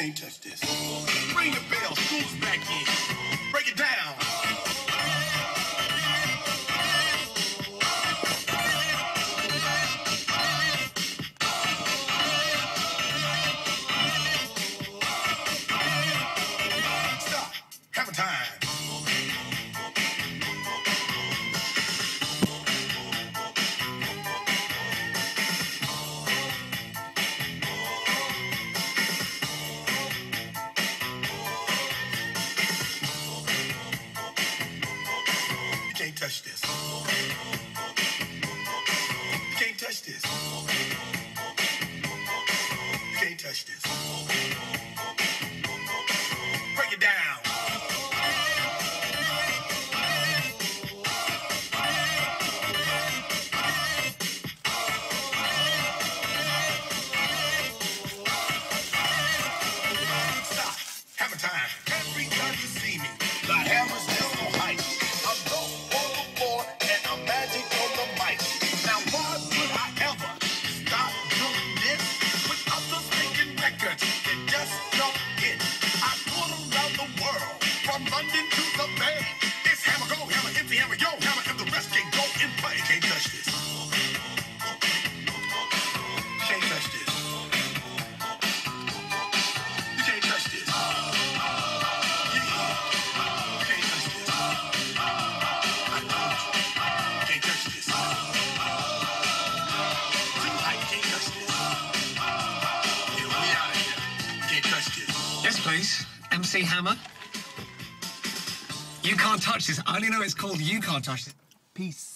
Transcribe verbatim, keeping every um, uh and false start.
can't touch this. Ring the bell, school's back in. Break it down. Stop. Hammer time. You can't touch this. You can't touch this. You can't touch this. Break it down. Stop. Hammer time. Every time you see me, the hammer's still on height. I'm go overboard and I'm magic on the mic. Now why would I ever stop doing this? With others making records that just don't hit. I tour around the world, from London to the Bay. It's hammer go, hammer empty, hammer yo, hammer and the rest can go in play. Can't touch this. Can't touch this. You can't touch this. Yeah. You can't touch this. I told you. You can't touch this. Tonight, you can't touch this. Yeah, we out of here. You can't touch this. Yes, please. M C Hammer. You can't touch this. I only know it's called You Can't Touch This. Peace.